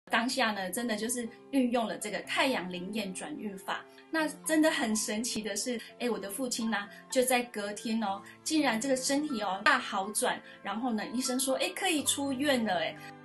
当下呢，真的就是运用了这个太阳灵验转运法。那真的很神奇的是，我的父亲呢，就在隔天哦，竟然这个身体哦大好转，然后呢，医生说，可以出院了，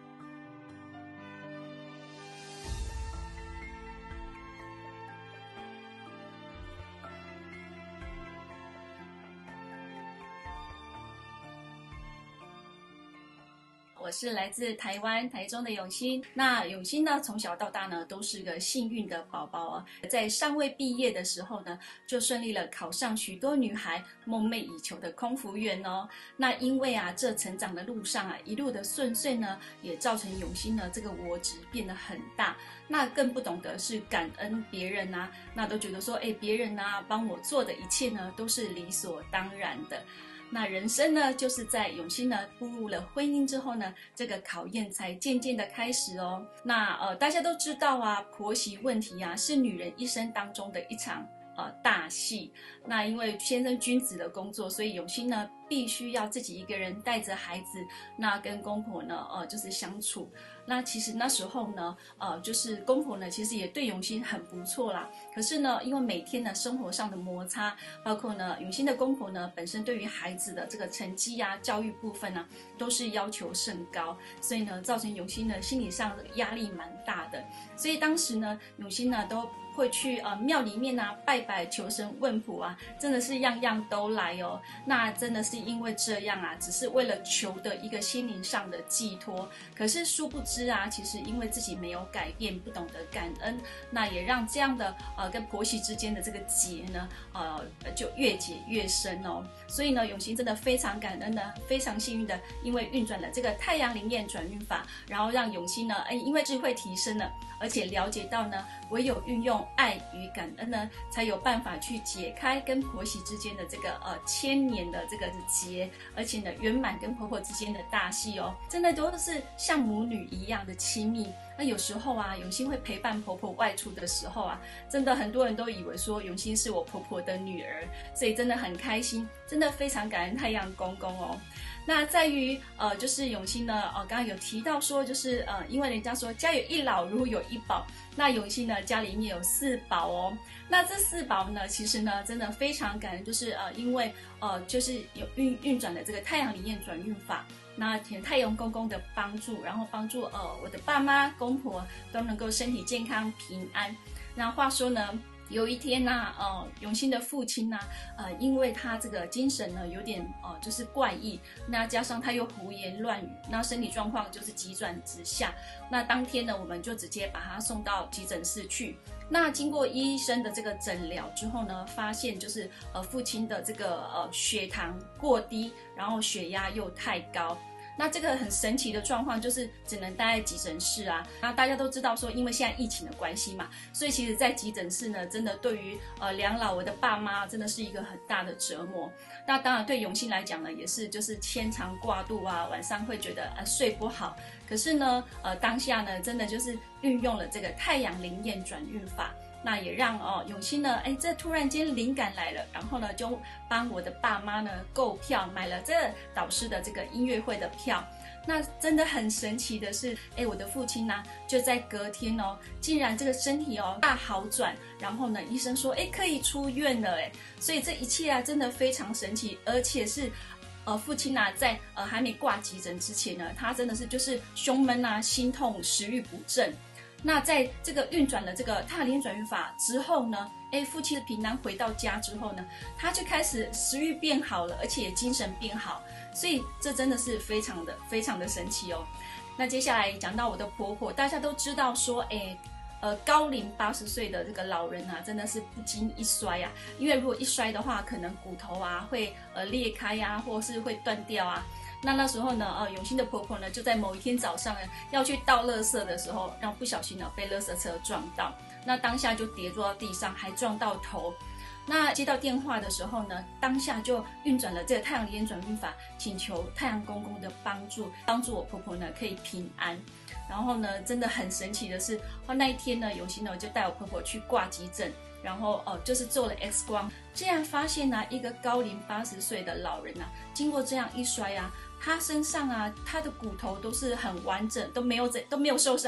我是来自台湾台中的永欣。那永欣呢，从小到大呢，都是个幸运的宝宝哦。在尚未毕业的时候呢，就顺利了考上许多女孩梦寐以求的空服员哦。那因为啊，这成长的路上啊，一路的顺遂呢，也造成永欣呢这个我执变得很大。那更不懂得是感恩别人啊，那都觉得说，别人啊帮我做的一切呢，都是理所当然的。那人生呢，就是在永欣呢步入了婚姻之后呢，这个考验才渐渐的开始哦。那大家都知道啊，婆媳问题啊，是女人一生当中的一场大戏。那因为先生君子的工作，所以永欣呢必须要自己一个人带着孩子，那跟公婆呢就是相处。那其实那时候呢就是公婆呢其实也对永欣很不错啦。可是呢，因为每天呢生活上的摩擦，包括呢永欣的公婆呢本身对于孩子的这个成绩啊、教育部分呢都是要求甚高，所以呢造成永欣呢心理上的压力蛮大的。所以当时呢永欣呢都会去庙里面啊拜拜求神问卜啊，真的是样样都来哦。那真的是因为这样啊，只是为了求的一个心灵上的寄托。可是殊不知啊，其实因为自己没有改变，不懂得感恩，那也让这样的跟婆媳之间的这个结呢就越结越深哦。所以呢，永欣真的非常感恩的，非常幸运的，因为运转了这个太阳灵验转运法，然后让永欣呢因为智慧提升了，而且了解到呢，唯有运用爱与感恩呢，才有办法去解开跟婆媳之间的这个千年的这个结，而且呢圆满跟婆婆之间的大戏哦，真的都是像母女一样的亲密。那有时候啊，永欣会陪伴婆婆外出的时候啊，真的很多人都以为说永欣是我婆婆的女儿，所以真的很开心，真的非常感恩太阳公公哦。那在于就是永欣呢刚刚有提到说，就是因为人家说家有一老如有一宝，那永欣呢家里面有4宝哦。那这4宝呢，其实呢真的非常感恩，就是因为就是有运转的这个太阳灵验转运法，那太阳公公的帮助，然后帮助我的爸妈公婆都能够身体健康平安。那话说呢，有一天呢永欣的父亲呢因为他这个精神呢有点就是怪异，那加上他又胡言乱语，那身体状况就是急转直下。那当天呢，我们就直接把他送到急诊室去。那经过医生的这个诊疗之后呢，发现就是父亲的这个血糖过低，然后血压又太高。那这个很神奇的状况就是只能待在急诊室啊。那大家都知道说，因为现在疫情的关系嘛，所以其实在急诊室呢，真的对于两老我的爸妈真的是一个很大的折磨。那当然对永欣来讲呢，也是就是牵肠挂肚啊，晚上会觉得睡不好。可是呢当下呢，真的就是运用了这个太阳灵验转运法。那也让永欣呢这突然间灵感来了，然后呢就帮我的爸妈呢购票，买了这导师的这个音乐会的票。那真的很神奇的是我的父亲呢就在隔天竟然这个身体大好转，然后呢医生说可以出院了所以这一切啊真的非常神奇。而且是父亲啊在还没挂急诊之前呢，他真的是就是胸闷啊、心痛、食欲不振。那在这个运转了这个太阳灵验转运法之后呢，父亲的平安回到家之后呢，他就开始食欲变好了，而且也精神变好。所以这真的是非常的神奇哦。那接下来讲到我的婆婆，大家都知道说高龄80岁的这个老人啊，真的是不经一摔啊。因为如果一摔的话，可能骨头啊会裂开啊，或是会断掉啊。那时候呢永欣的婆婆呢就在某一天早上呢要去倒垃圾的时候，让不小心呢被垃圾车撞到，那当下就跌坐到地上，还撞到头。那接到电话的时候呢，当下就运转了这个太阳灵验转运法，请求太阳公公的帮助，帮助我婆婆呢可以平安。然后呢真的很神奇的是，那一天呢永欣呢就带我婆婆去挂急诊，然后就是做了 X 光，竟然发现一个高龄80岁的老人经过这样一摔他身上他的骨头都是很完整，都没有受伤，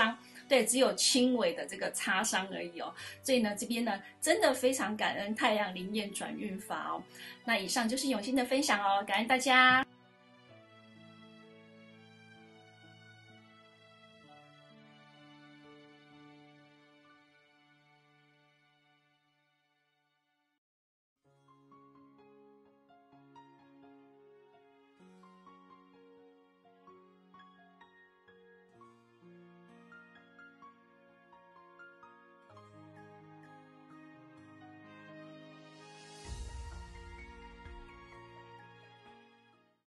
对，只有轻微的这个擦伤而已哦。所以呢，这边呢真的非常感恩太阳灵验转运法哦。那以上就是永新的分享哦，感恩大家。